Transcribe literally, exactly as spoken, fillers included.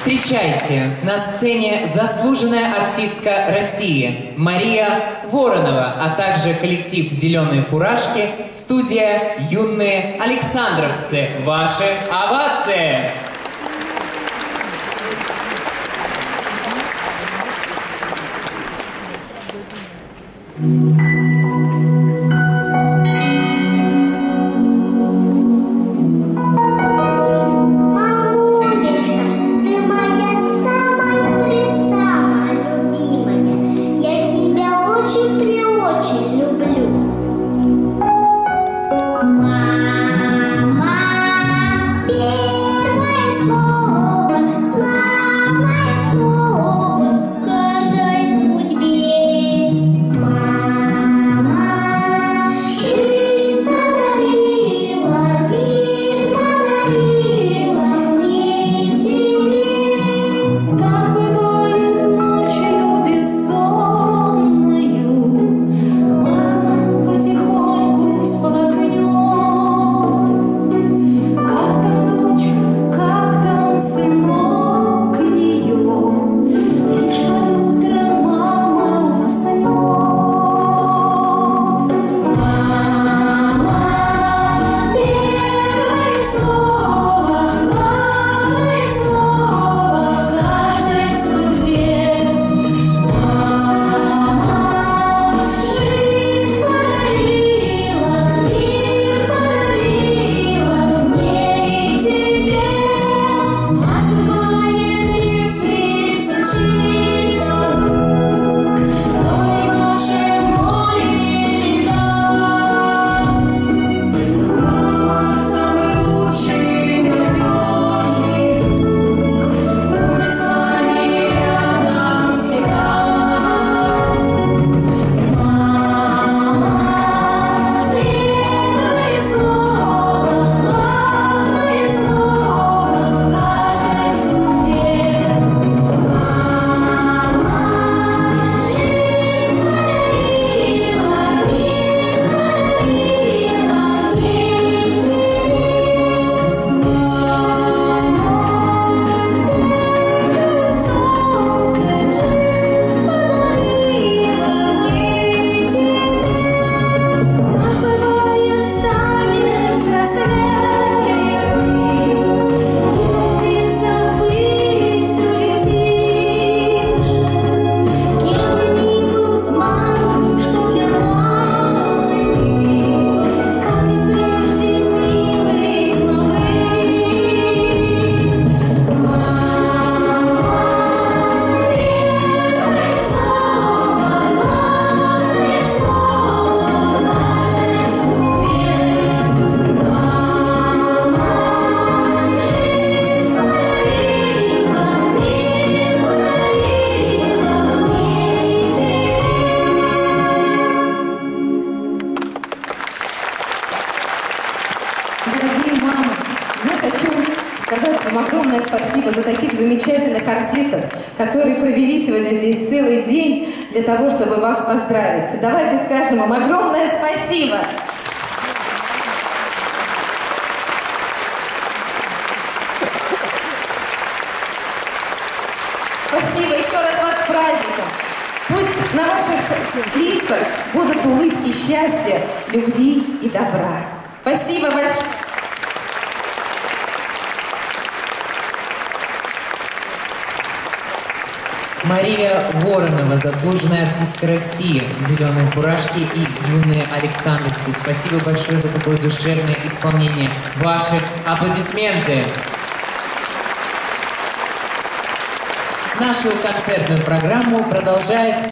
Встречайте, на сцене заслуженная артистка России Мария Воронова, а также коллектив «Зеленые фуражки», студия «Юные Александровцы». Ваши овации! Дорогие мамы, я хочу сказать вам огромное спасибо за таких замечательных артистов, которые провели сегодня здесь целый день для того, чтобы вас поздравить. Давайте скажем им огромное спасибо! Спасибо еще раз вас с праздником! Пусть на ваших лицах будут улыбки счастья, любви и добра. Спасибо большое! Мария Воронова, заслуженная артистка России, «Зеленые фуражки» и «Юные Александровцы». Спасибо большое за такое душевное исполнение. Ваши аплодисменты! Нашу концертную программу продолжает